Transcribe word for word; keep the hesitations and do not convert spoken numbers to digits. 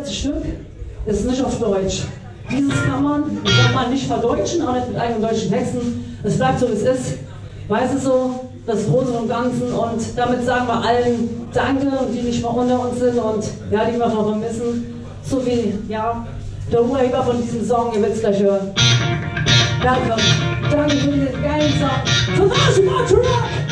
letzte Stück ist nicht auf Deutsch. Dieses kann man, kann man nicht verdeutschen, auch nicht mit eigenen deutschen Texten. Es bleibt so, wie es ist. Weißt du so, das Große und Ganzen. Und damit sagen wir allen Danke, die nicht mehr unter uns sind und ja, die wir noch vermissen. So wie, ja, der Urheber von diesem Song, ihr werdet es gleich hören. Danke. Danke für den geilen Song. Für was? Rock!